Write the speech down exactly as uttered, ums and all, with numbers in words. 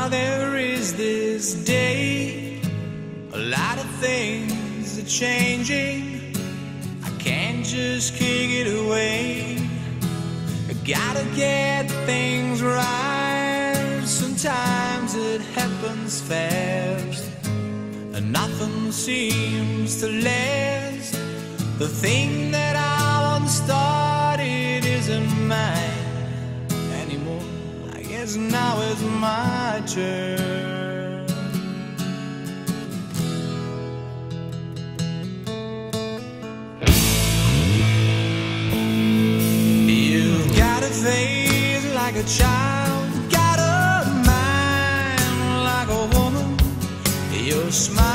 there is this day, a lot of things are changing. I can't just kick it away. I gotta get things right. Sometimes it happens fast, and nothing seems to last. The thing that I once started isn't mine anymore. I guess now it's my turn. You've got a face like a child, got a mind like a woman. Your smile